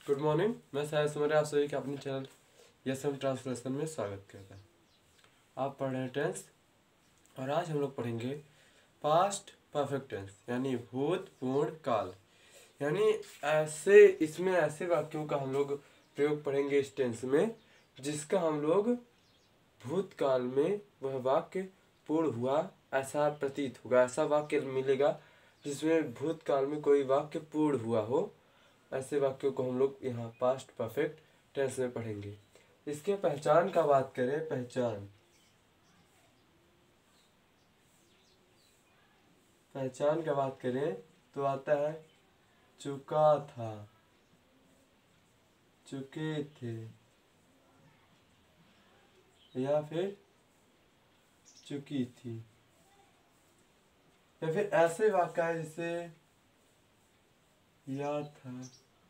Good morning. मैं साहिल सुमरे आप सभी के अपने चैनल यसम ट्रांसलेशन में स्वागत करता हूँ। आप पढ़ रहे हैं टेंस और आज हम लोग पढ़ेंगे पास्ट परफेक्ट टेंस यानी भूतपूर्ण काल। यानी इसमें ऐसे वाक्यों का हम लोग प्रयोग पढ़ेंगे इस टेंस में जिसका हम लोग भूतकाल में वह वाक्य पूर्ण हुआ ऐसा प्रतीत होगा। ऐसा वाक्य मिलेगा जिसमें भूतकाल में कोई वाक्य पूर्ण हुआ हो। ऐसे वाक्यों को हम लोग यहाँ पास्ट परफेक्ट टेंस में पढ़ेंगे। इसके पहचान का बात करें, पहचान का बात करें तो आता है चुका था, चुके थे या फिर चुकी थी। या फिर ऐसे वाक्य है जैसे या था,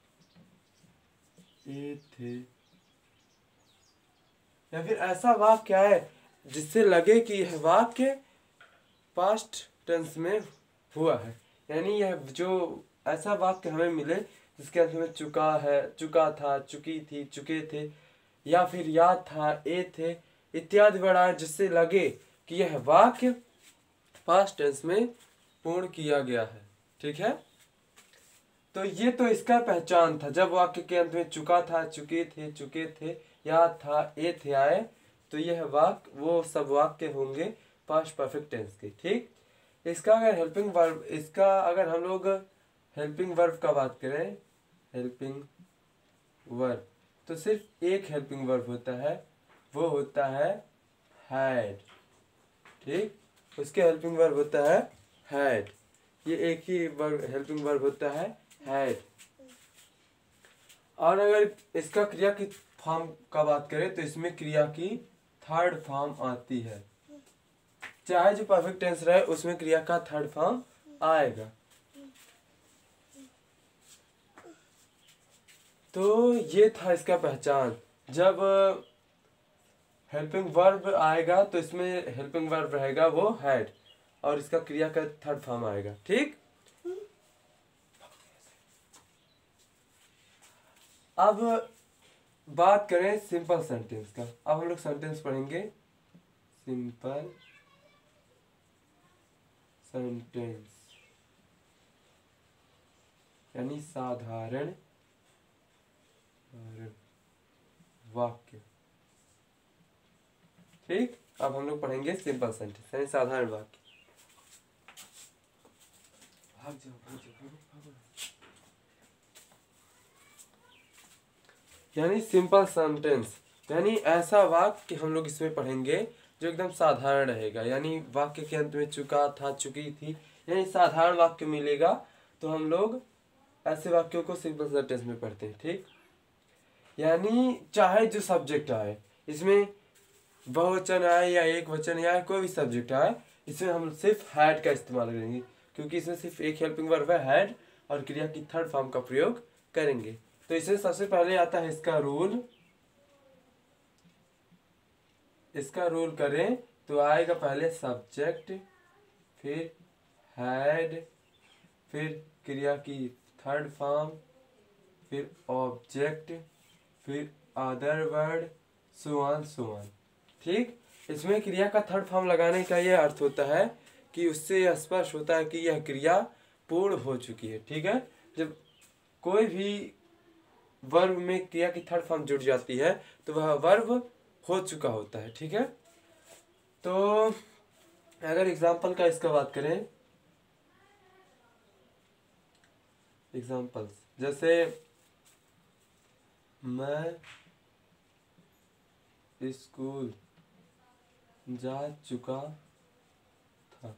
ये थे। या फिर ऐसा वाक्य है जिससे लगे कि यह वाक्य पास्ट टेंस में हुआ है। यानी यह जो ऐसा वाक्य हमें मिले जिसके अंत में चुका है, चुका था, चुकी थी, चुके थे या फिर याद था, ए थे इत्यादि बढ़ाए जिससे लगे कि यह वाक्य पास्ट टेंस में पूर्ण किया गया है। ठीक है, तो ये तो इसका पहचान था। जब वाक्य के अंत में चुका था, चुके थे, याद था, ए थे आए तो यह वाक्य वो सब वाक्य होंगे पास्ट परफेक्ट टेंस के। ठीक, इसका अगर हेल्पिंग वर्ब, इसका अगर हम लोग हेल्पिंग वर्ब का बात करें, हेल्पिंग वर्ब तो सिर्फ एक हेल्पिंग वर्ब होता है, वो होता है हैड। ठीक, उसके हेल्पिंग वर्ब होता है हैड। ये एक ही वर्ब हेल्पिंग वर्ब होता है हैड। और अगर इसका क्रिया की फॉर्म का बात करें तो इसमें क्रिया की थर्ड फॉर्म आती है। चाहे जो परफेक्ट टेंस रहे उसमें क्रिया का थर्ड फॉर्म आएगा। तो ये था इसका पहचान। जब हेल्पिंग वर्ब आएगा तो इसमें हेल्पिंग वर्ब रहेगा वो हैड और इसका क्रिया का थर्ड फॉर्म आएगा। ठीक, अब बात करें सिंपल सेंटेंस का। अब हम लोग सेंटेंस पढ़ेंगे सिंपल सेंटेंस यानी साधारण वाक्य। ठीक, अब हम लोग पढ़ेंगे सिंपल सेंटेंस यानी साधारण वाक्य। भाग जाओ। यानी सिंपल सेंटेंस यानी ऐसा वाक्य हम लोग इसमें पढ़ेंगे जो एकदम साधारण रहेगा। यानी वाक्य के अंत में चुका था, चुकी थी यानी साधारण वाक्य मिलेगा तो हम लोग ऐसे वाक्यों को सिंपल सेंटेंस में पढ़ते हैं। ठीक, यानी चाहे जो सब्जेक्ट आए, इसमें बहुवचन आए या एक वचन आए, कोई भी सब्जेक्ट आए, इसमें हम सिर्फ हैड का इस्तेमाल करेंगे क्योंकि इसमें सिर्फ एक हेल्पिंग वर्ब है हैड और क्रिया की थर्ड फॉर्म का प्रयोग करेंगे। तो इसमें सबसे पहले आता है इसका रूल। इसका रूल करें तो आएगा पहले सब्जेक्ट, फिर हैड, फिर क्रिया की थर्ड फॉर्म, फिर ऑब्जेक्ट, फिर अदर वर्ड, सो ऑन। ठीक, इसमें क्रिया का थर्ड फॉर्म लगाने का यह अर्थ होता है कि उससे यह स्पष्ट होता है कि यह क्रिया पूर्ण हो चुकी है। ठीक है, जब कोई भी वर्ब में क्रिया की थर्ड फॉर्म जुड़ जाती है तो वह वर्ब हो चुका होता है। ठीक है, तो अगर एग्जाम्पल का इसका बात करें, एग्जाम्पल्स जैसे मैं स्कूल जा चुका था।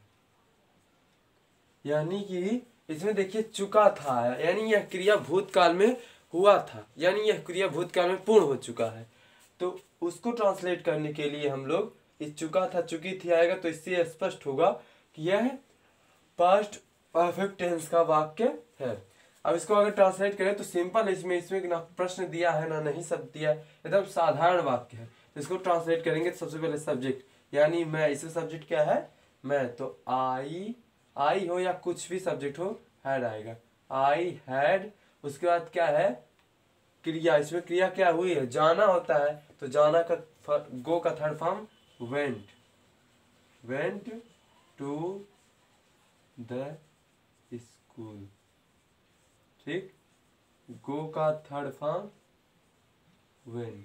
यानी कि इसमें देखिए चुका था यानी यह क्रिया भूतकाल में हुआ था, यानी यह क्रिया भूतकाल में पूर्ण हो चुका है। तो उसको ट्रांसलेट करने के लिए हम लोग इस चुका था, चुकी थी आएगा तो इससे स्पष्ट होगा कि यह पास्ट परफेक्ट टेंस का वाक्य है। अब इसको अगर ट्रांसलेट करें तो सिंपल, इसमें ना प्रश्न दिया है ना नहीं शब्द दिया है, एकदम साधारण वाक्य है। तो इसको ट्रांसलेट करेंगे तो सबसे पहले सब्जेक्ट यानी मैं, इसमें सब्जेक्ट क्या है मैं, तो आई हो या कुछ भी सब्जेक्ट हो हैड आएगा, आई हैड। उसके बाद क्या है क्रिया, इसमें क्रिया क्या हुई है, जाना होता है, तो जाना का गो का third form went, went to the school. ठीक, गो का थर्ड फॉर्म वेंट,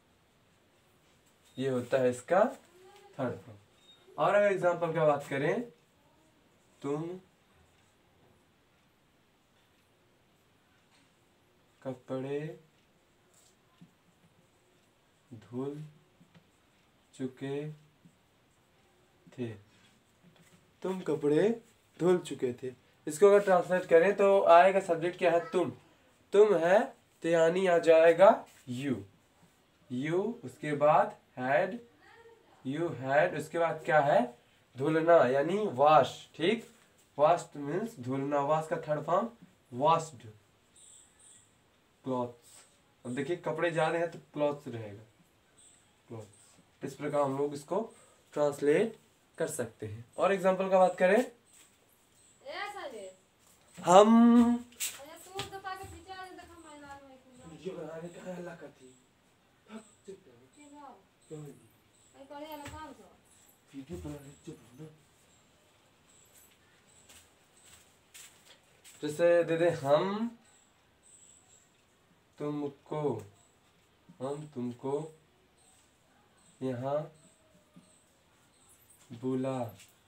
ये होता है इसका थर्ड फॉर्म। और अगर एग्जांपल का बात करें, तुम कपड़े धुल चुके थे, तुम कपड़े धुल चुके थे। इसको अगर ट्रांसलेट करें तो आएगा सब्जेक्ट क्या है, तुम है तो यानी आ जाएगा यू, उसके बाद हैड, यू हैड, उसके बाद क्या है, धुलना यानी वॉश। ठीक, वॉश्ड मीन्स धुलना, वॉश का थर्ड फॉर्म वॉश्ड, क्लॉथ्स। अब देखिए कपड़े ज्यादा हैं तो क्लॉथ्स रहेगा, क्लॉथ्स। इस प्रकार हम लोग इसको ट्रांसलेट कर सकते हैं। और एग्जांपल का बात करें, हम जैसे दे दे हम तुमको यहाँ बुला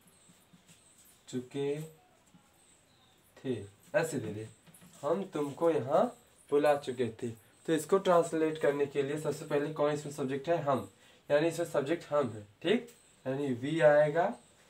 चुके थे, ऐसे दे दे, हम तुमको यहाँ बुला चुके थे। तो इसको ट्रांसलेट करने के लिए सबसे पहले कौन इसमें सब्जेक्ट है, हम, यानी इसमें सब्जेक्ट हम है। ठीक, यानी वी आएगा,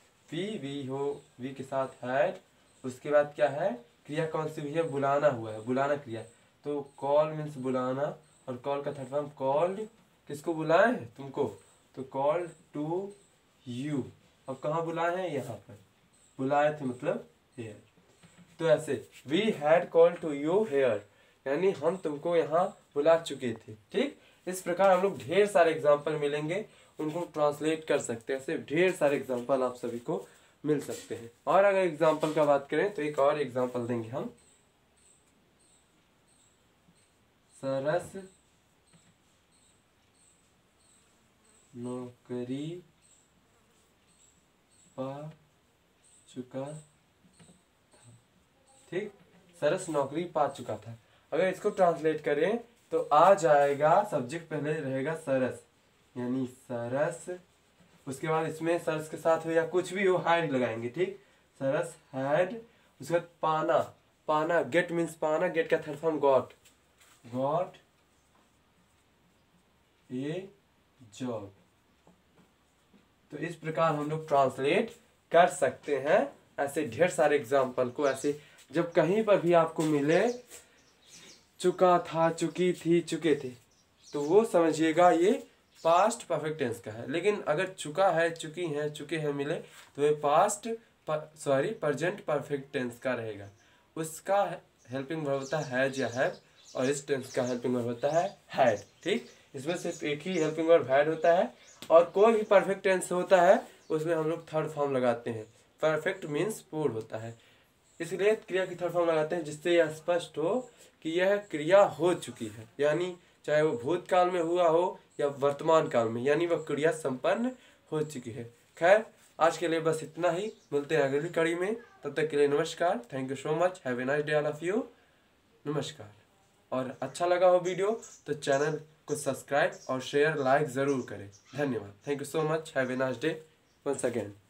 वी के साथ हैड, उसके बाद क्या है, क्रिया कौन सी हुई है, बुलाना हुआ है, बुलाना क्रिया। तो कॉल मीन्स बुलाना, और कॉल का थर्ड फॉर्म कॉल्ड, किसको बुलाए हैं, तुमको, तो कॉल्ड टू यू। अब कहाँ बुलाए हैं, यहाँ पर बुलाए थे, मतलब हेयर। तो ऐसे we had called to you here, यानी हम तुमको यहाँ बुला चुके थे। ठीक, इस प्रकार हम लोग ढेर सारे एग्जाम्पल मिलेंगे, उनको ट्रांसलेट कर सकते हैं। ऐसे ढेर सारे एग्जाम्पल आप सभी को मिल सकते हैं। और अगर एग्जाम्पल का बात करें तो एक और एग्जाम्पल देंगे हम, सरस नौकरी पा चुका था। ठीक, सरस नौकरी पा चुका था। अगर इसको ट्रांसलेट करें तो आ जाएगा, सब्जेक्ट पहले रहेगा सरस, यानी सरस, उसके बाद इसमें सरस के साथ हो या कुछ भी हो हैड लगाएंगे। ठीक, सरस हैड, उसके बाद पाना, पाना गेट मीन्स पाना, गेट का third form got, got a job. तो इस प्रकार हम लोग ट्रांसलेट कर सकते हैं ऐसे ढेर सारे एग्जाम्पल को। ऐसे जब कहीं पर भी आपको मिले चुका था, चुकी थी, चुके थे, तो वो समझिएगा ये पास्ट परफेक्ट टेंस का है। लेकिन अगर चुका है, चुकी हैं, चुके हैं मिले तो ये प्रेजेंट परफेक्ट टेंस का रहेगा। उसका हेल्पिंग वर्ब होता है हैज या हैव, और इस टेंस का हेल्पिंग वर्ब होता है हैड। ठीक, इसमें सिर्फ एक ही हेल्पिंग वर्ब हैड होता है, और कोई भी परफेक्ट टेंस होता है उसमें हम लोग थर्ड फॉर्म लगाते हैं। परफेक्ट मीन्स पूर्ण होता है, इसलिए क्रिया की थर्ड फॉर्म लगाते हैं, जिससे यह स्पष्ट हो कि यह क्रिया हो चुकी है, यानी चाहे वो भूतकाल में हुआ हो या वर्तमान काल में, यानी वह क्रिया संपन्न हो चुकी है। खैर, आज के लिए बस इतना ही, मिलते हैं अगली कड़ी में, तब तक के लिए नमस्कार, thank you so much, have a nice day all of you, नमस्कार। और अच्छा लगा हो वीडियो तो चैनल को सब्सक्राइब और शेयर लाइक ज़रूर करें। धन्यवाद, thank you so much, have a nice day once again.